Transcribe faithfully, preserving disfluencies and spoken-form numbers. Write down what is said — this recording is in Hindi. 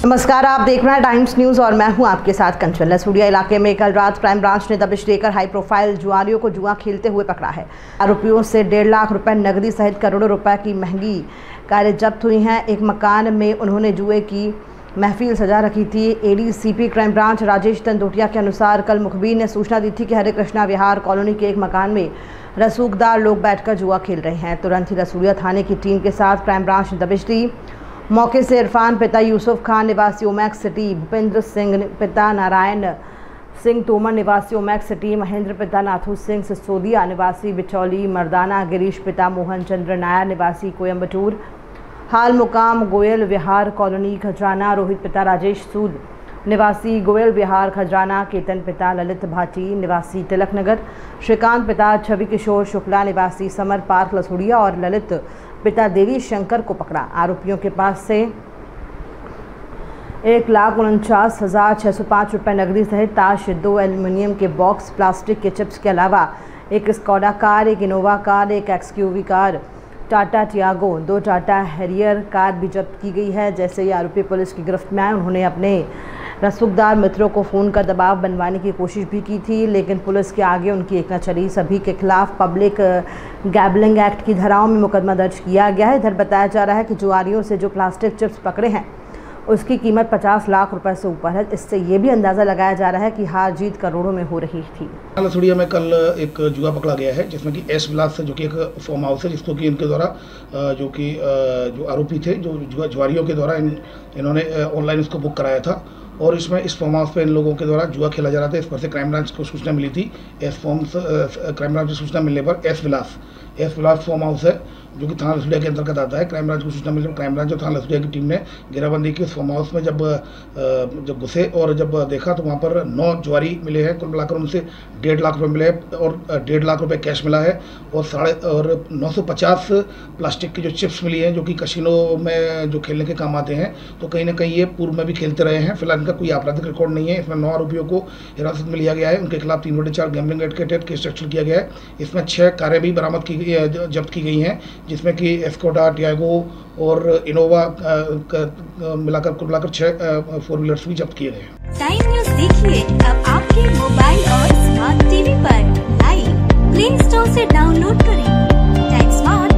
नमस्कार, आप देख रहे हैं टाइम्स न्यूज़ और मैं हूं आपके साथ कंचन। लसूड़िया इलाके में कल रात क्राइम ब्रांच ने दबिश देकर हाई प्रोफाइल जुआरियों को जुआ खेलते हुए पकड़ा है। आरोपियों से डेढ़ लाख रुपए नकदी सहित करोड़ों रुपए की महंगी कारें जब्त हुई हैं। एक मकान में उन्होंने जुए की महफिल सजा रखी थी। ADCP crime branch Rajesh Dandotiya के अनुसार कल मुखबिर ने सूचना दी थी कि हरे कृष्णा विहार कॉलोनी के एक मकान में रसूखदार लोग बैठकर जुआ खेल रहे हैं। तुरंत ही लसूड़िया थाने की टीम के साथ क्राइम ब्रांच ने दबिश दी। मौके से इरफान पिता यूसुफ खान निवासी ओमैक्स सिटी, भूपेंद्र सिंह पिता नारायण सिंह तोमर निवासी ओमैक्स सिटी, महेंद्र पिता नाथू सिंह सिसोदिया निवासी बिचौली मर्दाना, गिरीश पिता मोहन चंद्र नायर निवासी कोयम्बटूर, हाल मुकाम गोयल विहार कॉलोनी खजराना, रोहित पिता राजेश सूद निवासी गोयल विहार खजराना, केतन पिता ललित भाटी निवासी तिलक नगर, श्रीकांत पिता छवि किशोर शुक्ला निवासी समर पार्क लसूड़िया और ललित पिता देवी शंकर को पकड़ा। आरोपियों के पास से एक लाख उनचास हज़ार छः सौ पाँच रुपये नकदी सहित ताश, दो एल्युमिनियम के बॉक्स, प्लास्टिक के चिप्स के अलावा एक स्कॉडा कार, एक इनोवा कार, एक एक्सक्यूवी कार, टाटा टियागो, दो टाटा हैरियर कार भी जब्त की गई है। जैसे ही आरोपी पुलिस की गिरफ्त में आए, उन्होंने अपने रसूखदार मित्रों को फ़ोन कर दबाव बनवाने की कोशिश भी की थी, लेकिन पुलिस के आगे उनकी एक न चली। सभी के खिलाफ पब्लिक गैबलिंग एक्ट की धाराओं में मुकदमा दर्ज किया गया है। इधर बताया जा रहा है कि जुआरियों से जो प्लास्टिक चिप्स पकड़े हैं उसकी कीमत पचास लाख रुपए से ऊपर है। इससे ये भी अंदाज़ा लगाया जा रहा है कि हार जीत करोड़ों में हो रही थी। लसूड़िया में कल एक जुआ पकड़ा गया है, जिसमें कि एस विलास से, जो कि एक फार्म हाउस है, जिसको कि इनके द्वारा जो कि जो आरोपी थे, जो जुआ जुआरियों के द्वारा इन इन्होंने ऑनलाइन उसको बुक कराया था और इसमें इस फार्म हाउस पे इन लोगों के द्वारा जुआ खेला जा रहा था। इस पर से क्राइम ब्रांच को सूचना मिली थी। एस फॉर्म क्राइम ब्रांच की सूचना मिलने पर S Vilas S Vilas farm house है, जो कि थाना लसूड़िया के अंतर्गत आता है। क्राइम ब्रांच को सूचना मिली, क्राइम ब्रांच और थाना लसूड़िया की टीम ने घेराबंदी की। उस फार्म हाउस में जब जब घुसे और जब देखा तो वहाँ पर नौ जुआरी मिले हैं। कुल मिलाकर उनसे डेढ़ लाख रुपए मिले हैं और डेढ़ लाख रुपए कैश मिला है और साढ़े और नौ सौ पचास प्लास्टिक की जो चिप्स मिली हैं, जो कि कसिनो में जो खेलने के काम आते हैं। तो कहीं ना कहीं ये पूर्व में भी खेलते रहे हैं। फिलहाल इनका कोई आपराधिक रिकॉर्ड नहीं है। इसमें नौ आरोपियों को हिरासत में लिया गया है। उनके खिलाफ तीन बटे चार गैम्बलिंग एक्ट के तहत केस रजिस्टर किया गया है। इसमें छः कारें भी बरामद की गई, जब्त की गई हैं, जिसमें कि स्कोडा, टियागो और इनोवा मिलाकर कुल मिलाकर छह फोर व्हीलर्स भी जब्त किए गए हैं। टाइम न्यूज़ देखिए अब आपके मोबाइल और स्मार्ट टीवी पर। लाइव प्ले स्टोर से डाउनलोड करें टाइम स्मार्ट।